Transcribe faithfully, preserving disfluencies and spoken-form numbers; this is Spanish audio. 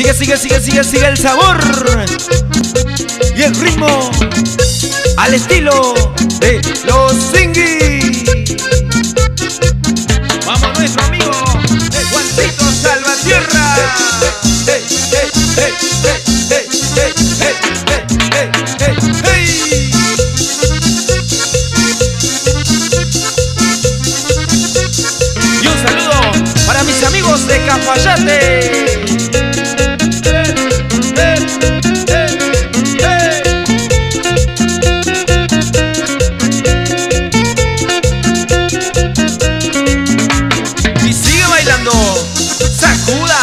Sigue, sigue, sigue, sigue, sigue el sabor y el ritmo al estilo de los Zingui. Vamos nuestro amigo el Juancito Salvatierra. Hey, hey, hey, hey, hey, hey, hey, hey, hey, hey, hey. Y un saludo para mis amigos de Cafayate. Sacuda.